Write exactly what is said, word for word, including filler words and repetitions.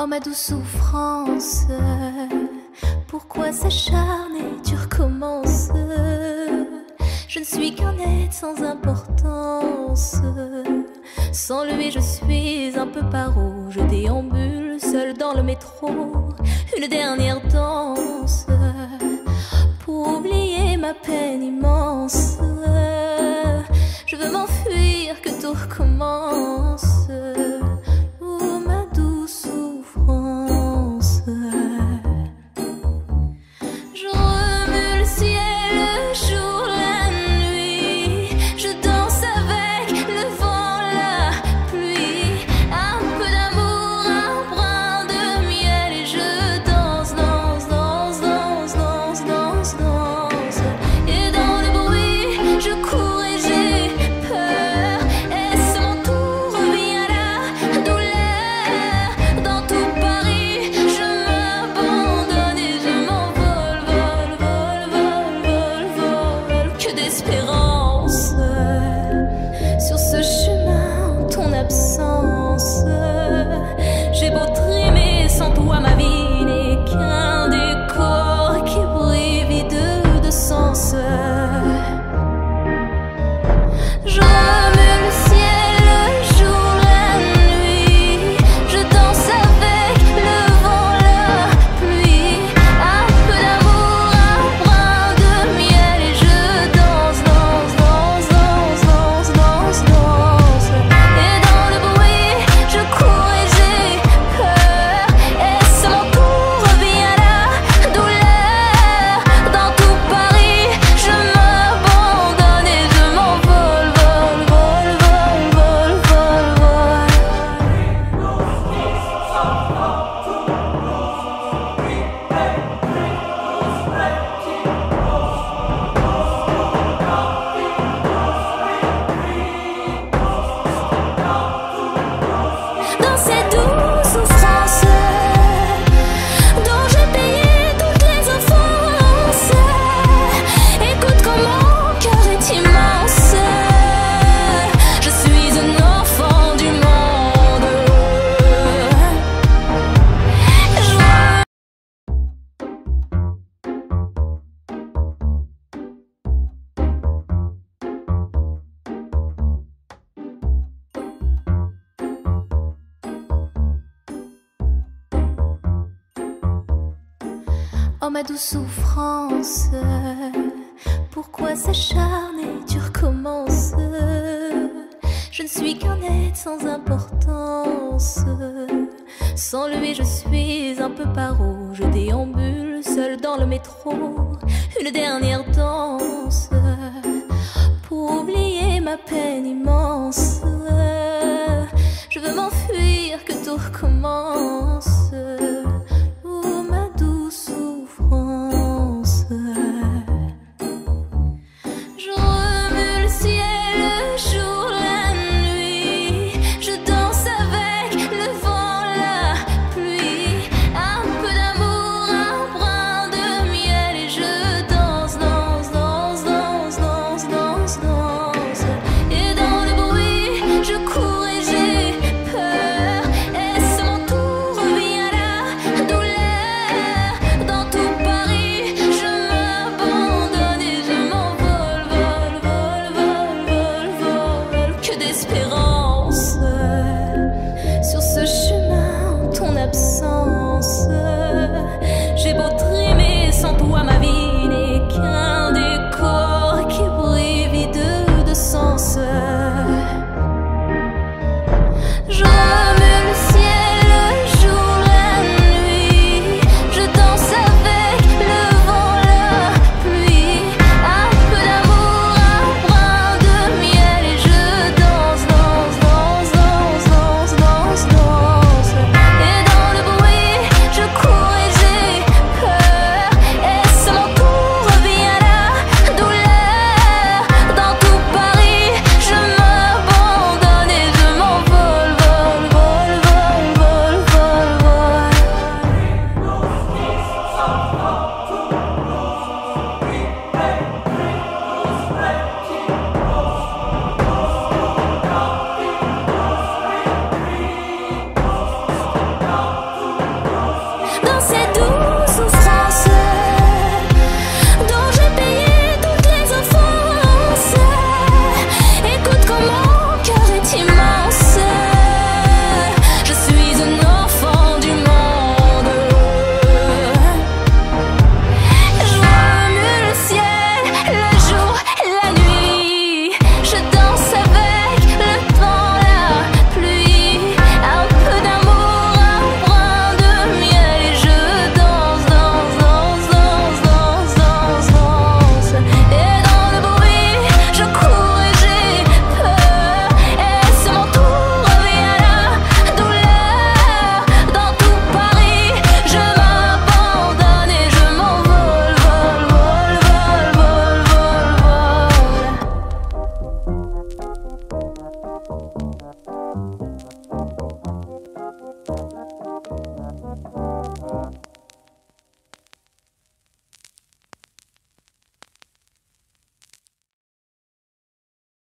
Oh ma douce souffrance, pourquoi s'acharner, tu recommences? Je ne suis qu'un être sans importance. Sans lui je suis un peu paro. Je déambule seul dans le métro. Une dernière danse pour oublier ma peine immense. Je veux m'enfuir, que tout recommence. Oh ma douce souffrance. Je remue le ciel, le jour, la nuit. Je danse avec le vent, la pluie. Un peu d'amour, un brin de miel. Et je danse, danse, danse, danse, danse, danse, danse. Et dans le bruit, je cours et j'ai peur. Est-ce mon tour, revient la douleur? Dans tout Paris, je m'abandonne et je m'envole, vol, vol, vol, vol, vol. Que d'espérance sur ce chemin en ton absence. J'ai beau trimer, sans toi ma vie n'est qu'un décor qui brille vide de sens. Je remue le ciel, le jour, la nuit. Je danse avec le vent, la pluie. Un peu d'amour, un brin de miel. Et je danse, danse, danse, danse, danse, danse, danse. Et dans le bruit, je cours et j'ai peur. Est-ce mon tour, revient la douleur? Dans tout Paris, je m'abandonne et je m'envole, vol, vol, vol, vol, vol, vol. Dans cette douce souffrance dont j'ai payé toutes les offenses, écoute comme mon cœur est immense. Je suis un enfant du monde. Je Oh ma douce souffrance, pourquoi s'acharner, tu recommences? Je ne suis qu'un être sans importance. Sans lui je suis un peu paro. Je déambule seul dans le métro. Une dernière danse pour oublier ma peine immense. Je veux m'enfuir, que tout recommence.